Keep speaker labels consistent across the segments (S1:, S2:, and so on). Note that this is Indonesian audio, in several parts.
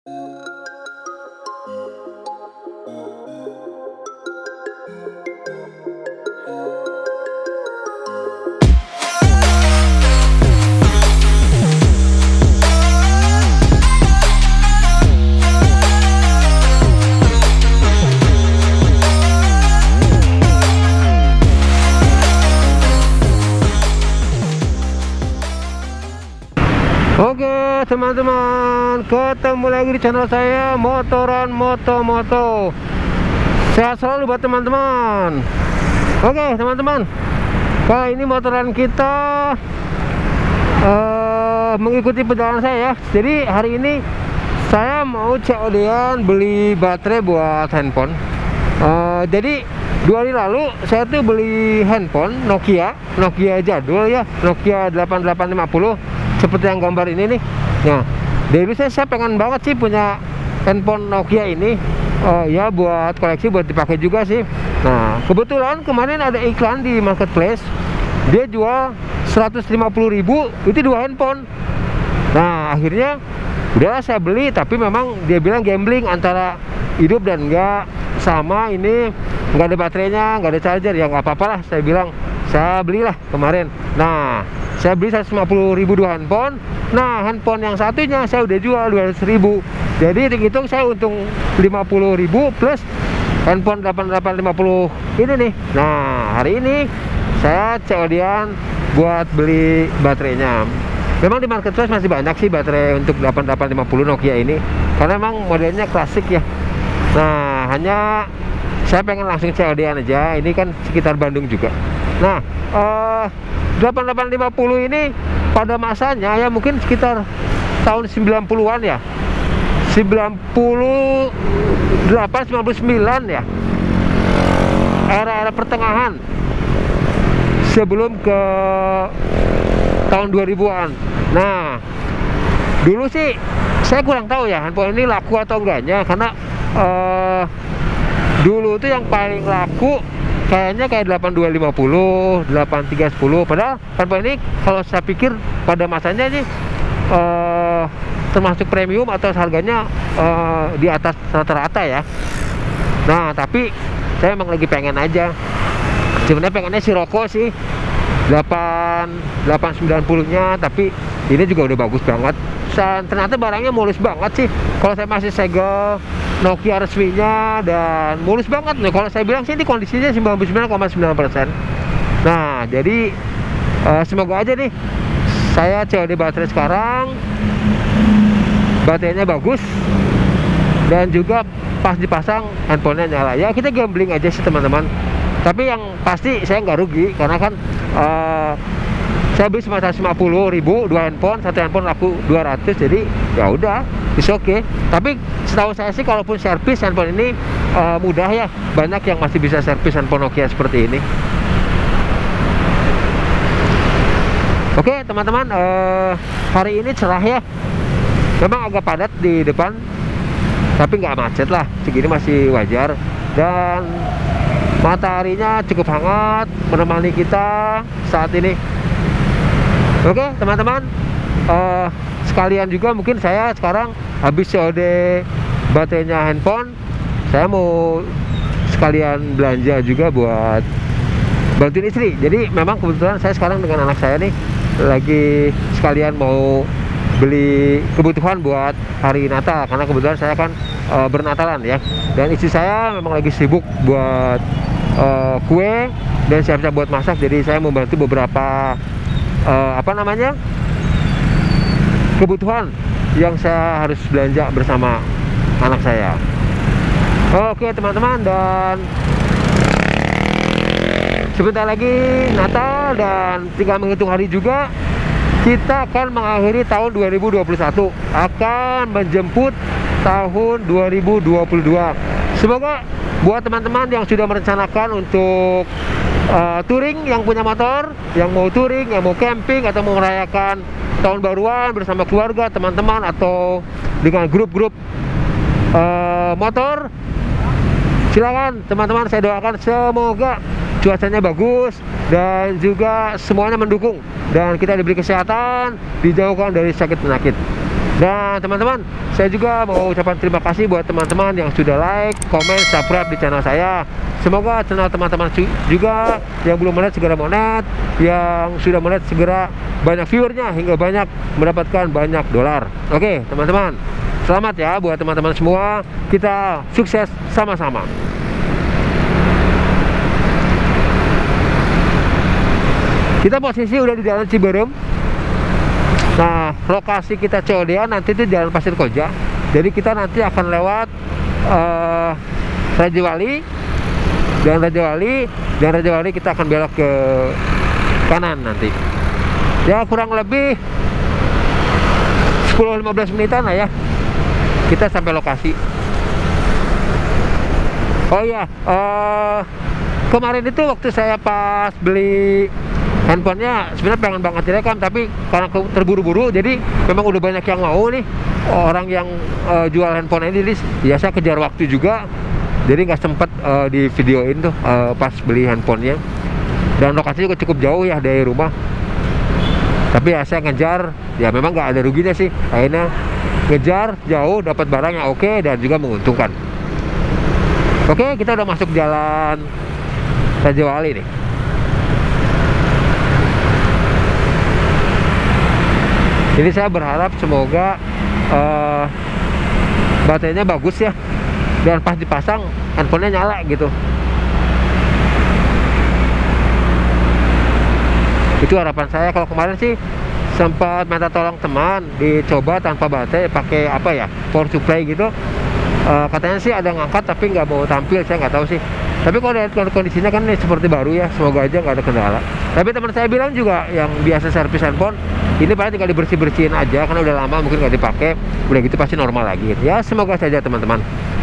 S1: Oke teman-teman, ketemu lagi di channel saya Motoran Moto. Sehat selalu buat teman-teman. Oke teman-teman, kali ini motoran kita mengikuti perjalanan saya ya. Jadi hari ini saya mau COD-an beli baterai buat handphone. Jadi 2 hari lalu saya tuh beli handphone Nokia jadul ya, Nokia 8850 seperti yang gambar ini nih. Nah, dari saya pengen banget sih punya handphone Nokia ini, ya buat koleksi, buat dipakai juga sih. Nah, kebetulan kemarin ada iklan di marketplace, dia jual 150.000 itu 2 handphone. Nah, akhirnya udahlah saya beli, tapi memang dia bilang gambling antara hidup dan enggak, sama ini nggak ada baterainya, nggak ada charger, ya nggak apa-apa lah, saya bilang. Saya belilah kemarin. Nah, saya beli 150.000 2 handphone. Nah, handphone yang satunya saya udah jual 200.000. Jadi dihitung saya untung 50.000 plus handphone 8850 ini nih. Nah, hari ini saya COD-an buat beli baterainya. Memang di marketplace masih banyak sih baterai untuk 8850 Nokia ini, karena memang modelnya klasik ya. Nah, hanya saya pengen langsung COD-an aja. Ini kan sekitar Bandung juga. Nah, 8850 ini pada masanya ya mungkin sekitar tahun 90-an ya, 98, 99 ya, era-era pertengahan sebelum ke tahun 2000-an. Nah, dulu sih saya kurang tahu ya handphone ini laku atau enggaknya, karena dulu tuh yang paling laku kayaknya kayak 8250, 8310. Padahal handphone ini kalau saya pikir pada masanya ini termasuk premium atau harganya di atas rata-rata ya. Nah, tapi saya emang lagi pengen aja. Sebenarnya pengennya Sirocco sih, 890-nya, tapi ini juga udah bagus banget. Dan ternyata barangnya mulus banget sih. Kalau saya masih segel Nokia resminya dan mulus banget nih. Kalau saya bilang sih ini kondisinya 99,9%. Nah, jadi semoga aja nih saya COD baterai sekarang, baterainya bagus dan juga pas dipasang handphonenya nyala. Ya kita gambling aja sih teman-teman. Tapi yang pasti saya nggak rugi, karena kan saya beli cuma 150.000 2 handphone, satu handphone laku 200, jadi ya udah, it's okay. Tapi setahu saya sih kalaupun servis handphone ini mudah ya, banyak yang masih bisa servis handphone Nokia seperti ini. Oke teman-teman, hari ini cerah ya, memang agak padat di depan, tapi nggak macet lah, segini masih wajar. Dan mataharinya cukup hangat menemani kita saat ini. Oke teman-teman, sekalian juga mungkin saya sekarang habis COD baterainya handphone, saya mau sekalian belanja juga buat bantuin istri. Jadi memang kebetulan saya sekarang dengan anak saya nih lagi sekalian mau beli kebutuhan buat hari Natal, karena kebetulan saya kan bernatalan ya. Dan istri saya memang lagi sibuk buat kue dan siap-siap buat masak, jadi saya membantu beberapa kebutuhan yang saya harus belanja bersama anak saya. Oke teman-teman, dan sebentar lagi Natal dan tinggal menghitung hari juga kita akan mengakhiri tahun 2021, akan menjemput tahun 2022. Semoga buat teman-teman yang sudah merencanakan untuk touring, yang punya motor, yang mau touring, yang mau camping, atau mau merayakan tahun baruan bersama keluarga, teman-teman, atau dengan grup-grup motor, silakan teman-teman. Saya doakan semoga cuacanya bagus dan juga semuanya mendukung, dan kita diberi kesehatan, dijauhkan dari sakit penyakit. Dan teman-teman, saya juga mau ucapkan terima kasih buat teman-teman yang sudah like, komen, subscribe di channel saya. Semoga channel teman-teman juga yang belum monet segera monet, yang sudah monet segera banyak viewernya hingga banyak mendapatkan banyak dolar. Oke teman-teman, selamat ya buat teman-teman semua. Kita sukses sama-sama. Kita posisi udah di Jalan Ciberem. Nah, lokasi kita COD-an nanti itu Jalan Pasir Koja. Jadi kita nanti akan lewat Raja Wali, dan Raja Wali kita akan belok ke kanan nanti. Ya kurang lebih 10-15 menitan lah ya, kita sampai lokasi. Oh iya, kemarin itu waktu saya pas beli handphonenya sebenarnya pengen banget direkam, tapi karena terburu-buru jadi memang udah banyak yang mau nih orang yang jual handphone ini. Ya saya kejar waktu juga, jadi nggak sempet di videoin tuh pas beli handphonenya. Dan lokasinya juga cukup jauh ya dari rumah, tapi ya saya ngejar, ya memang nggak ada ruginya sih. Akhirnya ngejar jauh, dapat barang yang oke dan juga menguntungkan. Oke, kita udah masuk jalan Raja Wali nih. Jadi saya berharap semoga baterainya bagus ya, dan pas dipasang handphonenya nyala gitu. Itu harapan saya. Kalau kemarin sih sempat minta tolong teman dicoba tanpa baterai, pakai apa ya, power supply gitu. Katanya sih ada ngangkat tapi nggak mau tampil, saya nggak tahu sih. Tapi kalau lihat kondisinya kan ini seperti baru ya, semoga aja nggak ada kendala. Tapi teman saya bilang juga yang biasa servis handphone, ini paling tinggal dibersih-bersihin aja karena udah lama mungkin nggak dipakai, udah gitu pasti normal lagi. Ya semoga saja teman-teman.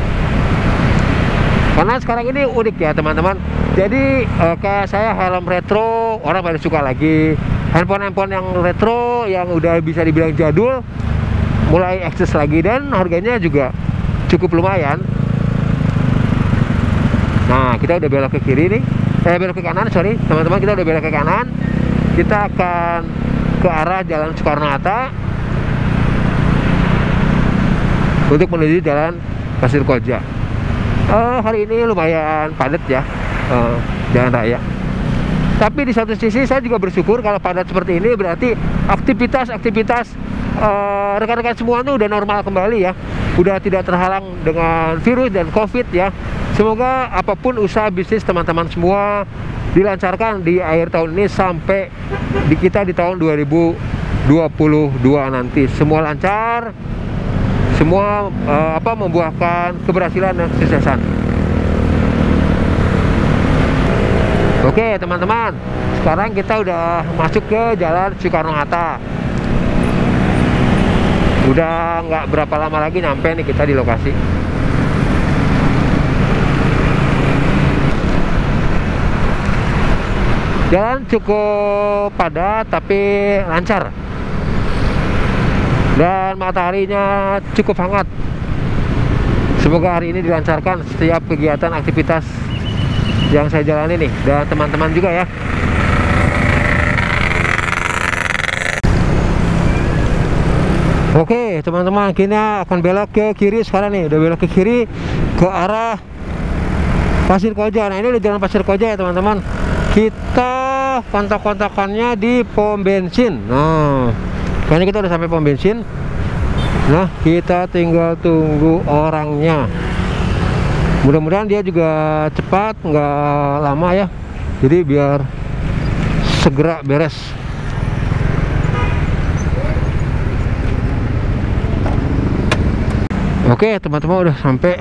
S1: Karena sekarang ini unik ya teman-teman. Jadi kayak saya helm retro, orang pada suka lagi. Handphone yang retro yang udah bisa dibilang jadul mulai eksis lagi, dan harganya juga cukup lumayan. Nah, kita udah belok ke kiri nih. Belok ke kanan, sorry teman-teman, kita udah belok ke kanan. Kita akan ke arah Jalan Soekarno-Hatta untuk menuju Jalan Pasir Koja. Hari ini lumayan padat ya, jalan raya. Tapi di satu sisi saya juga bersyukur kalau padat seperti ini, berarti aktivitas rekan-rekan semua tuh udah normal kembali ya, udah tidak terhalang dengan virus dan COVID ya. Semoga apapun usaha bisnis teman-teman semua dilancarkan di akhir tahun ini sampai kita di tahun 2022 nanti semua lancar, semua membuahkan keberhasilan dan kesuksesan. Oke teman-teman, sekarang kita udah masuk ke Jalan Soekarno-Hatta. Udah nggak berapa lama lagi nyampe nih kita di lokasi. Jalan cukup padat tapi lancar, dan mataharinya cukup hangat. Semoga hari ini dilancarkan setiap kegiatan aktivitas yang saya jalani nih, dan teman-teman juga ya. Oke teman-teman, kita akan belok ke kiri sekarang nih. Udah belok ke kiri ke arah Pasir Koja. Nah ini udah Jalan Pasir Koja ya teman-teman. Kita kontak-kontakannya di pom bensin. Nah kayaknya kita udah sampai pom bensin. Nah kita tinggal tunggu orangnya. Mudah-mudahan dia juga cepat, nggak lama ya, jadi biar segera beres. Oke teman-teman, udah sampai.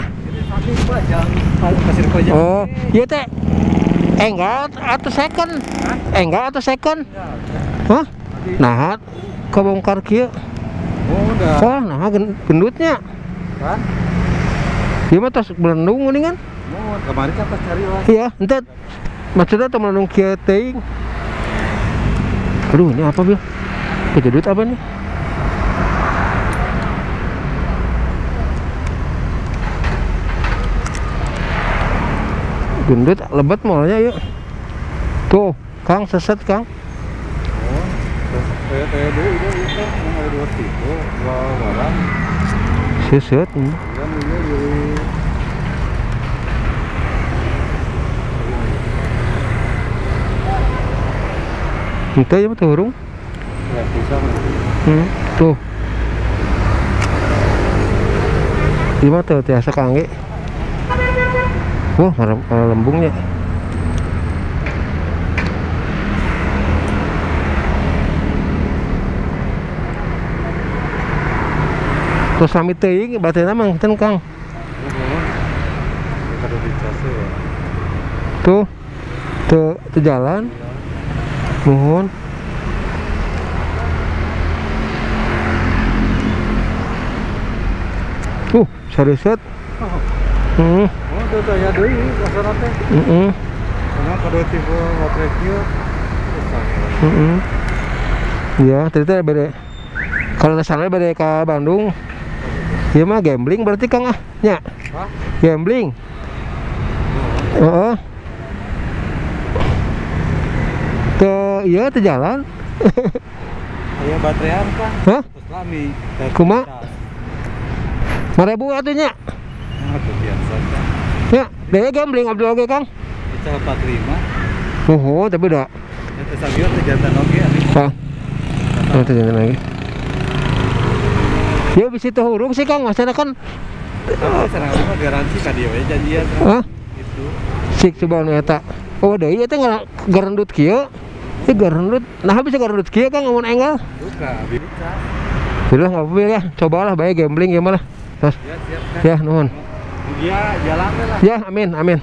S1: Oh iya teh. Enggak atau second? Enggak atau second? Hah? Nah, kebongkar kieu. Oh, nah gendutnya.
S2: Kan?
S1: Dia mah tos melendung mendingan.
S2: Mau kemarin kan pas cari lah.
S1: Iya, entet. Maksudnya teu melendung kieu teuing. Aduh, ini apa, Bil? Kejedut apa nih? Gendut lebat malnya yuk. Tuh, Kang seset, Kang.
S2: Oh, kayak dulu itu dua tipe, dua barang.
S1: Seset.
S2: Kan dia beli.
S1: Itu ya betul urung.
S2: Ya bisa mah.
S1: Tuh. Gimana tuh tiasa kangge? Wah, lembungnya. Terus sami teuing bateuna mah ten Kang.
S2: Kada dicas ya.
S1: Tuh. Tuh jalan. Mohon. Sareset.
S2: Oh, itu tanya deui kasana teh. Karena kada tipe baterai kieu.
S1: Ya, ternyata beda. Kalau nasional beda ke Bandung. Iya mah gambling berarti Kang ah, nya.
S2: Hah?
S1: Gambling. Heeh. Iya teu jalan.
S2: Aya baterean kan?
S1: Hah?
S2: Terus lami.
S1: Kumaha? 5.000 atunya.
S2: Nah, itu biasa kan.
S1: Ya, dia gambling Abdul oge Kang.
S2: Bisa 45.
S1: Oh, tapi udah.
S2: Eta sabieu teh jantan oge ari.
S1: Hah? Oh, teu jantan lagi. Ya bisa tuh huruf sih Kang, maksudnya kan
S2: Serang mah garansi ka dieu we janjian.
S1: Hah?
S2: Itu.
S1: Sik coba nu eta. Oh, deui eta garendut kieu. Ieu garendut. Nah, bisa garendut kieu Kang mun enggal.
S2: Buka, bisa.
S1: Udah enggak apa-apa ya. Cobalah bae gambling ya malah. Terus.
S2: Ya, siap kan.
S1: Ya, nuhun.
S2: Dia jalan lah.
S1: Ya, amin, amin.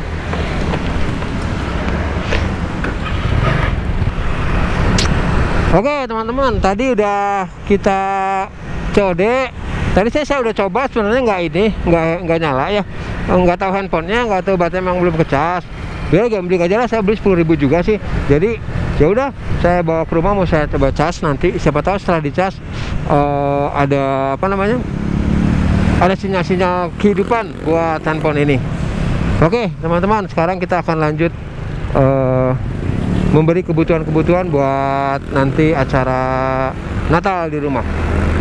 S1: Oke teman-teman, tadi udah kita COD. Tadi saya udah coba, sebenarnya nggak nyala ya, nggak tahu handphonenya, nggak tahu baterai memang belum kecas. Ya gambling aja lah, saya beli 10.000 juga sih. Jadi ya udah, saya bawa ke rumah mau saya coba cas nanti. Siapa tahu setelah dicas ada apa namanya? Ada sinyal-sinyal kehidupan buat handphone ini. Oke teman-teman, sekarang kita akan lanjut memberi kebutuhan-kebutuhan buat nanti acara Natal di rumah.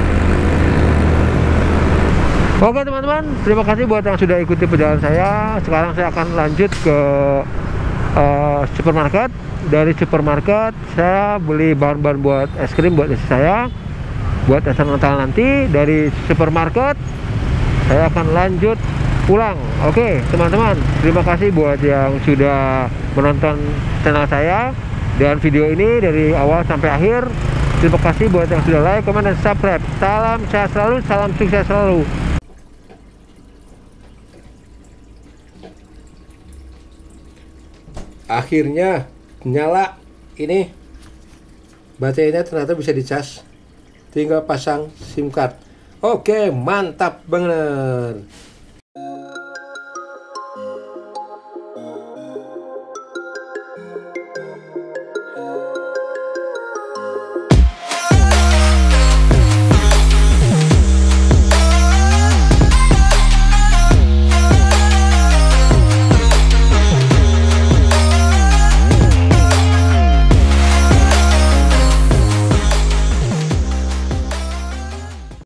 S1: Oke teman-teman, terima kasih buat yang sudah ikuti perjalanan saya. Sekarang saya akan lanjut ke supermarket. Dari supermarket saya beli bahan-bahan buat es krim buat istri saya, buat acara Natal nanti. Dari supermarket saya akan lanjut pulang. Oke teman-teman, terima kasih buat yang sudah menonton channel saya dan video ini dari awal sampai akhir. Terima kasih buat yang sudah like, komen, dan subscribe. Salam sehat selalu, salam sukses selalu. Akhirnya nyala. Ini baterainya ternyata bisa dicas, tinggal pasang SIM card. Oke, mantap banget.